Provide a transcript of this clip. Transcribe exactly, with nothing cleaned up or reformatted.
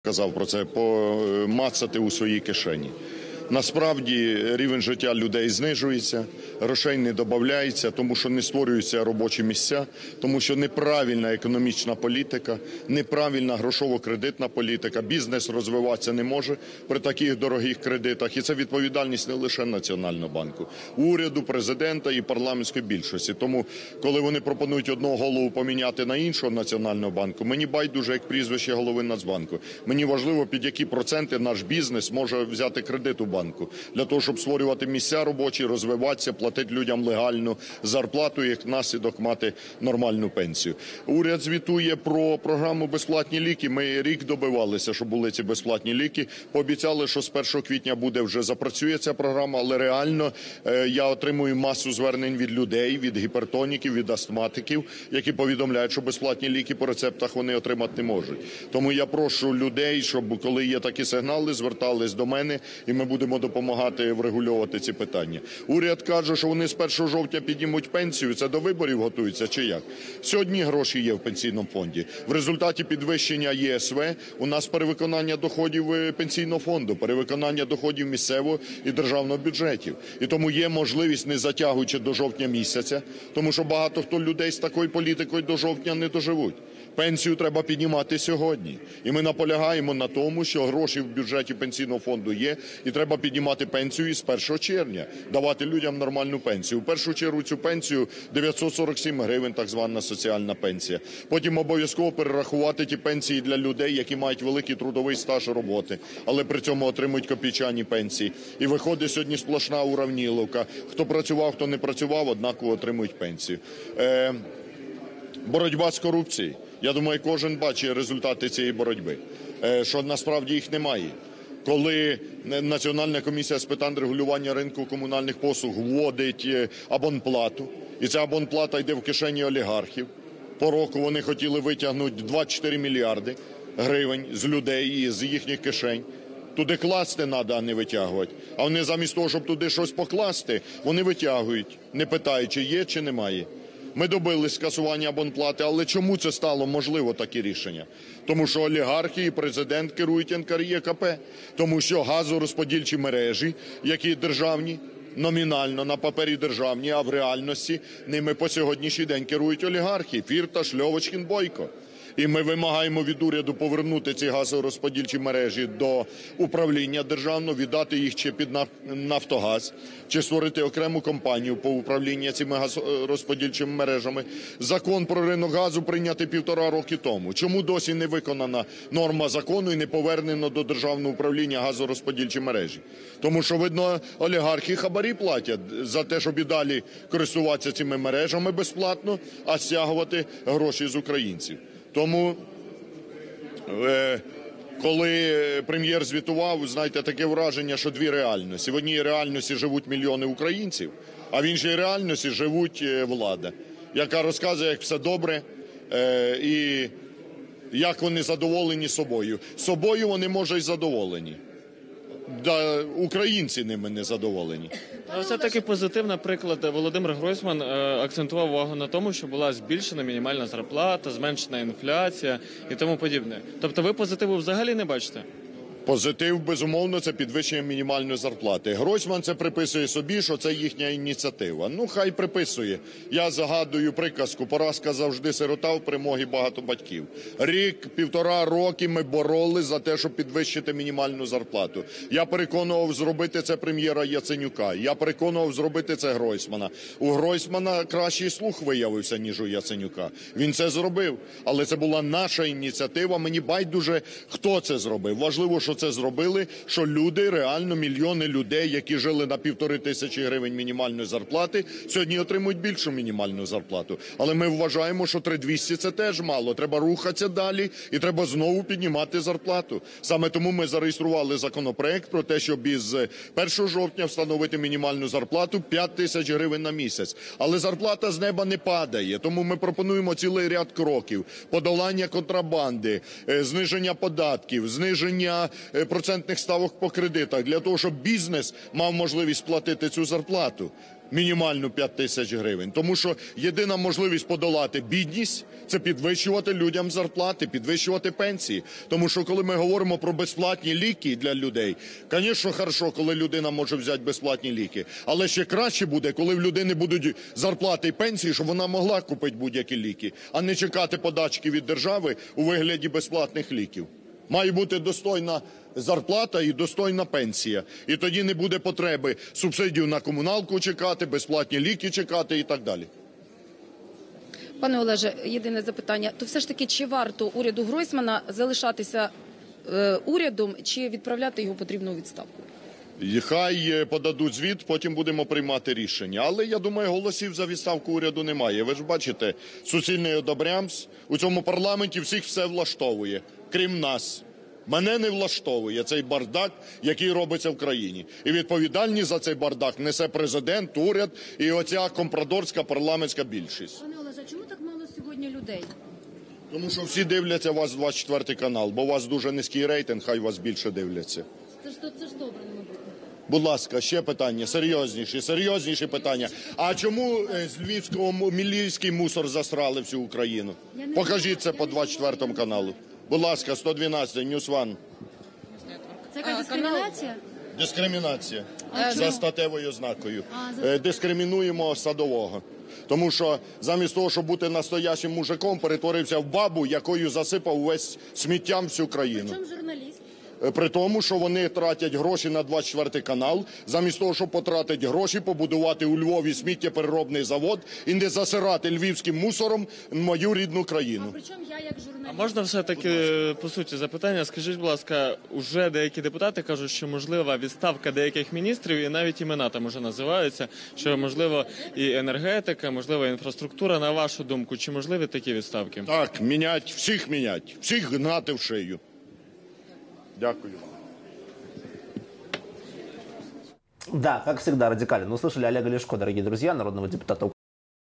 Казав про це, помацати у своїй кишені. Насправді рівень життя людей знижується, грошей не додається, тому що не створюються робочі місця, тому що неправильна економічна політика, неправильна грошово-кредитна політика, бізнес розвиватися не може при таких дорогих кредитах. І це відповідальність не лише Національного банку, уряду, президента і парламентської більшості. Тому, коли вони пропонують одного голову поміняти на іншого Національного банку, мені байдуже, як прізвище голови Нацбанку. Мені важливо, під які проценти наш бізнес може взяти кредит у банку. Для того, щоб створювати місця робочі, розвиватися, платити людям легальну зарплату, як наслідок мати нормальну пенсію. Уряд звітує про програму «Безплатні ліки». Ми рік добивалися, щоб були ці безплатні ліки. Пообіцяли, що з першого квітня буде вже запрацює ця програма, але реально е, я отримую масу звернень від людей, від гіпертоніків, від астматиків, які повідомляють, що безплатні ліки по рецептах вони отримати не можуть. Тому я прошу людей, щоб коли є такі сигнали, звертались до мене, і ми будемо допомагати врегульовувати ці питання. Уряд каже, що вони з першого жовтня піднімуть пенсію. Це до виборів готуються чи як? Сьогодні гроші є в пенсійному фонді. В результаті підвищення Є С В у нас перевиконання доходів пенсійного фонду, перевиконання доходів місцевого і державного бюджетів. І тому є можливість, не затягуючи до жовтня місяця, тому що багато хто людей з такою політикою до жовтня не доживуть. Пенсію треба піднімати сьогодні. І ми наполягаємо на тому, що гроші в бюджеті пенсійного фонду є, і треба піднімати пенсію із першого червня, давати людям нормальну пенсію. У першу чергу цю пенсію дев'ятсот сорок сім гривень, так звана соціальна пенсія. Потім обов'язково перерахувати ті пенсії для людей, які мають великий трудовий стаж роботи, але при цьому отримують копійчані пенсії. І виходить сьогодні сплошна уравніловка. Хто працював, хто не працював, однаково отримують пенсію. Е, боротьба з корупцією. Я думаю, кожен бачить результати цієї боротьби, що насправді їх немає. Коли Національна комісія з питань регулювання ринку комунальних послуг вводить абонплату, і ця абонплата йде в кишені олігархів, по року вони хотіли витягнути двадцять чотири мільярди гривень з людей і з їхніх кишень. Туди класти треба, а не витягувати. А вони замість того, щоб туди щось покласти, вони витягують, не питаючи, є чи немає. Ми добились скасування абонплати, але чому це стало можливо, такі рішення? Тому що олігархи і президент керують Н К Р Е К П. Тому що газорозподільчі мережі, які державні, номінально на папері державні, а в реальності ними по сьогоднішній день керують олігархи – Фірташ, Льовочкін, Бойко. І ми вимагаємо від уряду повернути ці газорозподільчі мережі до управління державного, віддати їх чи під Нафтогаз, чи створити окрему компанію по управлінню цими газорозподільчими мережами. Закон про ринок газу прийнятий півтора роки тому. Чому досі не виконана норма закону і не повернено до державного управління газорозподільчі мережі? Тому що, видно, олігархи хабарі платять за те, щоб і далі користуватися цими мережами безплатно, а стягувати гроші з українців. Тому, е, коли прем'єр звітував, знаєте, таке враження, що дві реальності. В одній реальності живуть мільйони українців, а в іншій реальності живуть влада, яка розказує, як все добре е, і як вони задоволені собою. Собою вони, може, й задоволені. Да, українці ними не задоволені. Але все-таки позитивний приклад. Володимир Гройсман акцентував увагу на тому, що була збільшена мінімальна зарплата, зменшена інфляція і тому подібне. Тобто ви позитиву взагалі не бачите? Позитив, безумовно, це підвищення мінімальної зарплати. Гройсман це приписує собі, що це їхня ініціатива. Ну, хай приписує. Я загадую приказку: поразка завжди сирота, в перемогі багато батьків. Рік, півтора роки ми боролись за те, щоб підвищити мінімальну зарплату. Я переконував зробити це прем'єра Яценюка. Я переконував зробити це Гройсмана. У Гройсмана кращий слух виявився, ніж у Яценюка. Він це зробив. Але це була наша ініціатива. Мені байдуже, хто це зробив. Важливо, що це зробили, що люди, реально мільйони людей, які жили на півтори тисячі гривень мінімальної зарплати, сьогодні отримують більшу мінімальну зарплату. Але ми вважаємо, що три тисячі двісті – це теж мало. Треба рухатися далі і треба знову піднімати зарплату. Саме тому ми зареєстрували законопроект про те, щоб із першого жовтня встановити мінімальну зарплату п'ять тисяч гривень на місяць. Але зарплата з неба не падає, тому ми пропонуємо цілий ряд кроків: подолання контрабанди, зниження податків, зниження процентних ставок по кредитах, для того, щоб бізнес мав можливість платити цю зарплату. мінімальну п'ять тисяч гривень. Тому що єдина можливість подолати бідність – це підвищувати людям зарплати, підвищувати пенсії. Тому що коли ми говоримо про безплатні ліки для людей, звісно, хорошо, коли людина може взяти безплатні ліки. Але ще краще буде, коли в людини будуть зарплати і пенсії, щоб вона могла купити будь-які ліки, а не чекати подачки від держави у вигляді безплатних ліків. Має бути достойна зарплата і достойна пенсія. І тоді не буде потреби субсидію на комуналку чекати, безплатні ліки чекати і так далі. Пане Олеже, єдине запитання. То все ж таки, чи варто уряду Гройсмана залишатися е, урядом, чи відправляти його потрібно у відставку? І хай подадуть звіт, потім будемо приймати рішення. Але, я думаю, голосів за відставку уряду немає. Ви ж бачите, суцільний одобрямс. У цьому парламенті всіх все влаштовує, крім нас. Мене не влаштовує цей бардак, який робиться в країні. І відповідальність за цей бардак несе президент, уряд і оця компрадорська парламентська більшість. Пане Олеже, чому так мало сьогодні людей? Тому що всі дивляться вас двадцять четвертий канал, бо у вас дуже низький рейтинг, хай вас більше дивляться. Це ж, це ж добре, не мабуть. Будь ласка, ще питання, серйозніші, серйозніші питання. А чому е, з Львівського му- мілійський мусор засрали всю Україну? Покажіть це по двадцять четвертому каналу. Будь ласка, сто дванадцять, Ньюс Ван. Це якась дискримінація? Дискримінація А за чому? статевою ознакою. А, за- Е, Дискримінуємо садового. Тому що замість того, щоб бути настоящим мужиком, перетворився в бабу, якою засипав весь сміттям всю країну. Чому журналіст? Е, При тому, що вони тратять гроші на двадцять четвертий канал, замість того, щоб потратити гроші, побудувати у Львові сміттєпереробний завод і не засирати львівським мусором мою рідну країну. Причому я як журналіст? А можна все-таки, по суті, запитання? Скажіть, будь ласка, уже деякі депутати кажуть, що можлива відставка деяких міністрів, і навіть імена там уже називаються, що можливо і енергетика, можливо, інфраструктура. На вашу думку, чи можливі такі відставки? Так, мінять, всіх мінять, всіх гнати в шию. Дякую. Да, как всегда, радикально. Ну, услышали Олега Ляшко, дорогие друзья, народного депутата